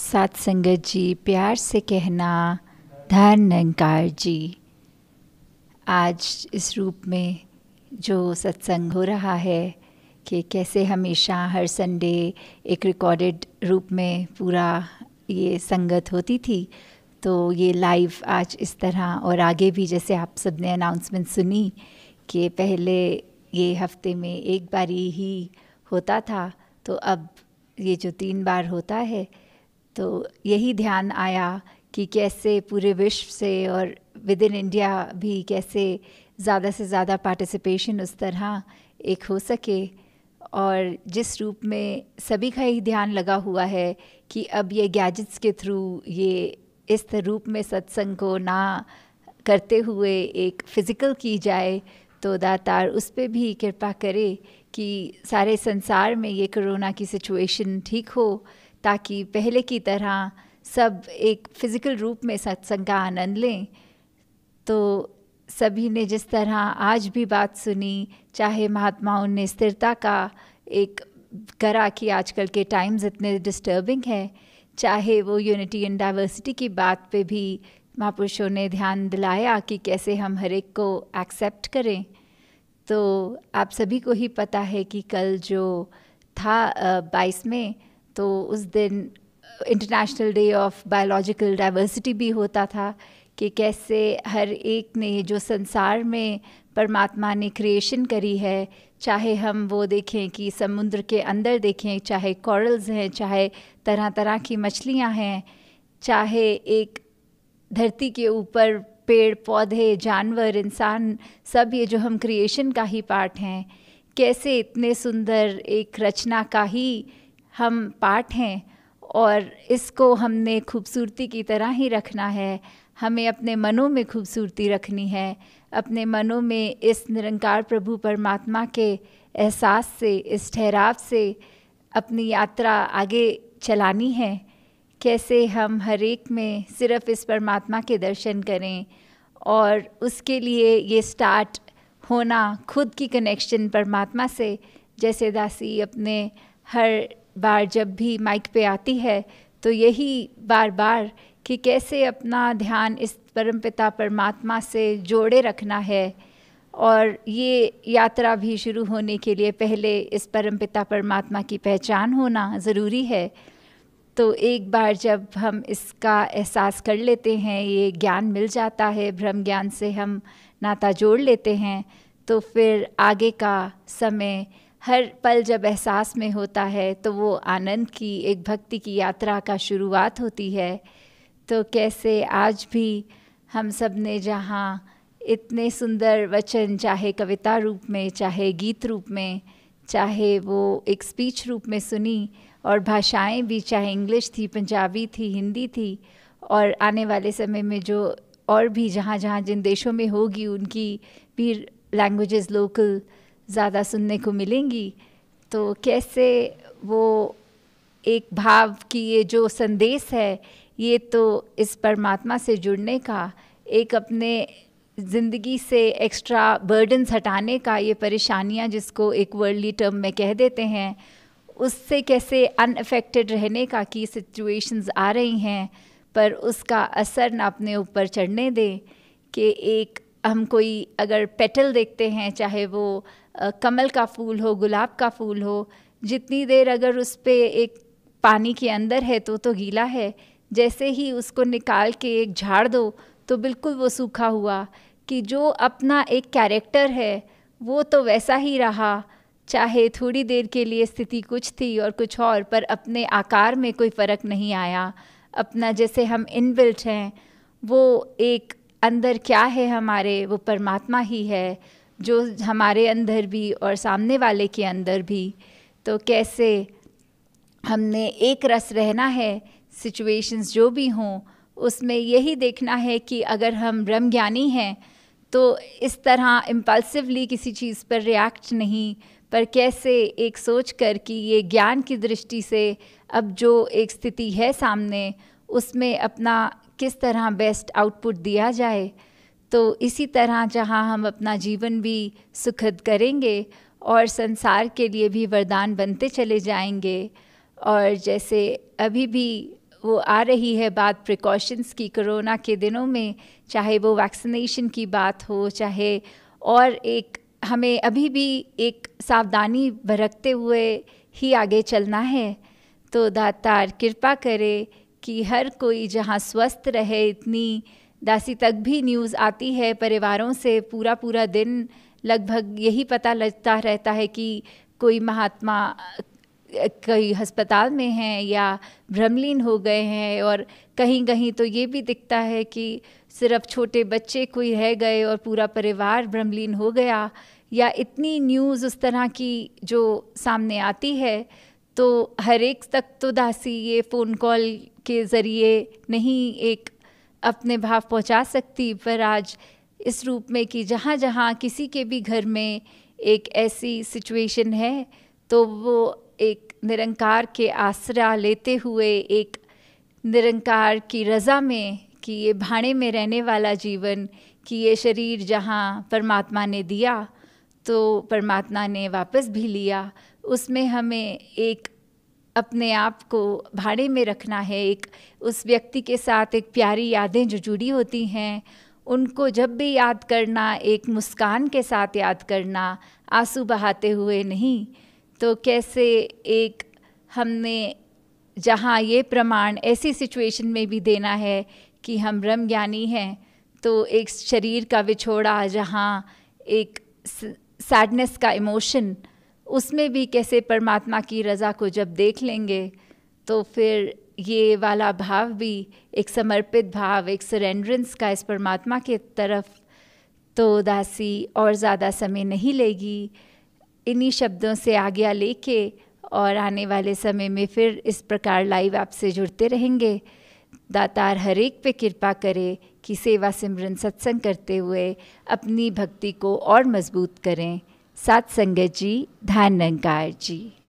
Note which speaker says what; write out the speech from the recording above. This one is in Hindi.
Speaker 1: साथ संगत जी, प्यार से कहना धन निरंकार जी। आज इस रूप में जो सत्संग हो रहा है कि कैसे हमेशा हर संडे एक रिकॉर्डेड रूप में पूरा ये संगत होती थी, तो ये लाइव आज इस तरह और आगे भी जैसे आप सब ने अनाउंसमेंट सुनी कि पहले ये हफ्ते में एक बारी ही होता था, तो अब ये जो 3 बार होता है, तो यही ध्यान आया कि कैसे पूरे विश्व से और विद इन इंडिया भी कैसे ज़्यादा से ज़्यादा पार्टिसिपेशन उस तरह एक हो सके। और जिस रूप में सभी का ही ध्यान लगा हुआ है कि अब ये गैजेट्स के थ्रू ये इस रूप में सत्संग को ना करते हुए एक फ़िज़िकल की जाए, तो दातार उस पे भी कृपा करे कि सारे संसार में ये कोरोना की सिचुएशन ठीक हो, ताकि पहले की तरह सब एक फ़िज़िकल रूप में सत्संग का आनंद लें। तो सभी ने जिस तरह आज भी बात सुनी, चाहे महात्माओं ने स्थिरता का एक करा कि आजकल के टाइम्स इतने डिस्टर्बिंग हैं, चाहे वो यूनिटी एंड डाइवर्सिटी की बात पे भी महापुरुषों ने ध्यान दिलाया कि कैसे हम हर एक को एक्सेप्ट करें। तो आप सभी को ही पता है कि कल जो था 22 में, तो उस दिन international day of biological diversity भी होता था कि कैसे हर एक ने जो संसार में परमात्मा ने क्रिएशन करी है, चाहे हम वो देखें कि समुद्र के अंदर देखें, चाहे कॉरल्स हैं, चाहे तरह तरह की मछलियां हैं, चाहे एक धरती के ऊपर पेड़ पौधे जानवर इंसान, सब ये जो हम क्रिएशन का ही पार्ट हैं, कैसे इतने सुंदर एक रचना का ही हम पार्ट हैं। और इसको हमने खूबसूरती की तरह ही रखना है, हमें अपने मनों में खूबसूरती रखनी है, अपने मनों में इस निरंकार प्रभु परमात्मा के एहसास से, इस ठहराव से अपनी यात्रा आगे चलानी है। कैसे हम हर एक में सिर्फ इस परमात्मा के दर्शन करें, और उसके लिए ये स्टार्ट होना खुद की कनेक्शन परमात्मा से। जैसे दासी अपने हर बार जब भी माइक पे आती है, तो यही बार बार कि कैसे अपना ध्यान इस परमपिता परमात्मा से जोड़े रखना है। और ये यात्रा भी शुरू होने के लिए पहले इस परमपिता परमात्मा की पहचान होना ज़रूरी है। तो एक बार जब हम इसका एहसास कर लेते हैं, ये ज्ञान मिल जाता है, ब्रह्म ज्ञान से हम नाता जोड़ लेते हैं, तो फिर आगे का समय हर पल जब एहसास में होता है, तो वो आनंद की एक भक्ति की यात्रा का शुरुआत होती है। तो कैसे आज भी हम सब ने जहाँ इतने सुंदर वचन, चाहे कविता रूप में, चाहे गीत रूप में, चाहे वो एक स्पीच रूप में सुनी, और भाषाएं भी चाहे इंग्लिश थी, पंजाबी थी, हिंदी थी, और आने वाले समय में जो और भी जहाँ जहाँ जिन देशों में होगी उनकी भी लैंग्वेजेस लोकल ज़्यादा सुनने को मिलेंगी। तो कैसे वो एक भाव की ये जो संदेश है, ये तो इस परमात्मा से जुड़ने का, एक अपने ज़िंदगी से एक्स्ट्रा बर्डन्स हटाने का, ये परेशानियाँ जिसको एक वर्ल्डली टर्म में कह देते हैं, उससे कैसे अनअफेक्टेड रहने का, कि सिचुएशंस आ रही हैं पर उसका असर ना अपने ऊपर चढ़ने दें। कि एक हम कोई अगर पेटल देखते हैं, चाहे वो कमल का फूल हो, गुलाब का फूल हो, जितनी देर अगर उस पे एक पानी के अंदर है तो गीला है, जैसे ही उसको निकाल के एक झाड़ दो तो बिल्कुल वो सूखा हुआ। कि जो अपना एक कैरेक्टर है वो तो वैसा ही रहा, चाहे थोड़ी देर के लिए स्थिति कुछ थी और कुछ और, पर अपने आकार में कोई फ़र्क नहीं आया। अपना जैसे हम इनबिल्ट हैं, वो एक अंदर क्या है हमारे, वो परमात्मा ही है जो हमारे अंदर भी और सामने वाले के अंदर भी। तो कैसे हमने एक रस रहना है, सिचुएशंस जो भी हों उसमें यही देखना है कि अगर हम ब्रह्म ज्ञानी हैं तो इस तरह इम्पल्सिवली किसी चीज़ पर रिएक्ट नहीं, पर कैसे एक सोच कर कि ये ज्ञान की दृष्टि से अब जो एक स्थिति है सामने, उसमें अपना किस तरह बेस्ट आउटपुट दिया जाए। तो इसी तरह जहाँ हम अपना जीवन भी सुखद करेंगे और संसार के लिए भी वरदान बनते चले जाएंगे। और जैसे अभी भी वो आ रही है बात प्रिकॉशंस की कोरोना के दिनों में, चाहे वो वैक्सीनेशन की बात हो, चाहे और एक हमें अभी भी एक सावधानी बरतते हुए ही आगे चलना है। तो दातार कृपा करे कि हर कोई जहाँ स्वस्थ रहे। इतनी दासी तक भी न्यूज़ आती है परिवारों से, पूरा पूरा दिन लगभग यही पता लगता रहता है कि कोई महात्मा कई अस्पताल में हैं या भ्रमलीन हो गए हैं, और कहीं कहीं तो ये भी दिखता है कि सिर्फ छोटे बच्चे कोई रह गए और पूरा परिवार भ्रमलीन हो गया, या इतनी न्यूज़ उस तरह की जो सामने आती है। तो हर एक तक तो दासी ये फ़ोन कॉल के ज़रिए नहीं एक अपने भाव पहुंचा सकती, पर आज इस रूप में कि जहाँ जहाँ किसी के भी घर में एक ऐसी सिचुएशन है, तो वो एक निरंकार के आसरा लेते हुए एक निरंकार की रज़ा में कि ये भाड़े में रहने वाला जीवन, कि ये शरीर जहाँ परमात्मा ने दिया तो परमात्मा ने वापस भी लिया, उसमें हमें एक अपने आप को भाड़े में रखना है। एक उस व्यक्ति के साथ एक प्यारी यादें जो जुड़ी होती हैं, उनको जब भी याद करना, एक मुस्कान के साथ याद करना, आंसू बहाते हुए नहीं। तो कैसे एक हमने जहाँ ये प्रमाण ऐसी सिचुएशन में भी देना है कि हम ब्रह्म ज्ञानी हैं, तो एक शरीर का विछोड़ा, जहाँ एक सैडनेस का इमोशन, उसमें भी कैसे परमात्मा की रज़ा को जब देख लेंगे, तो फिर ये वाला भाव भी एक समर्पित भाव, एक सरेंडरेंस का इस परमात्मा के तरफ, तो दासी और ज़्यादा समय नहीं लेगी। इन्हीं शब्दों से आज्ञा लेके और आने वाले समय में फिर इस प्रकार लाइव आपसे जुड़ते रहेंगे। दातार हर एक पे कृपा करे कि सेवा सिमरन सत्संग करते हुए अपनी भक्ति को और मजबूत करें। साथ संगत जी, ध्यान निरंकार जी।